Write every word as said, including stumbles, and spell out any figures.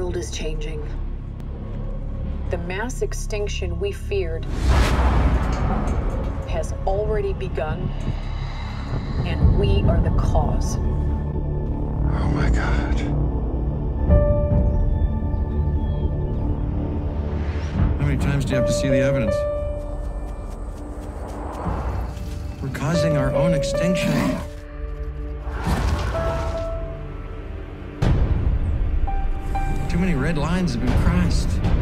world is changing. The mass extinction we feared has already begun, and we are the cause. Oh my God. How many times do you have to see the evidence? We're causing our own extinction. Too many red lines have been crossed.